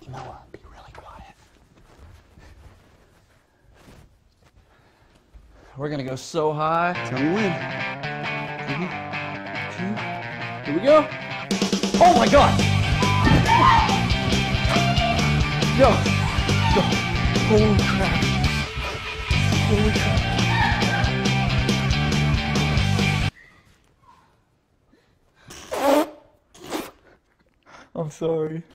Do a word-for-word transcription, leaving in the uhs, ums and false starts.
Hey, Noah, be really quiet. We're gonna go so high. Tell me when. Three, two, here we go. Oh my God! Yo, yo, holy crap! Holy crap! I'm sorry.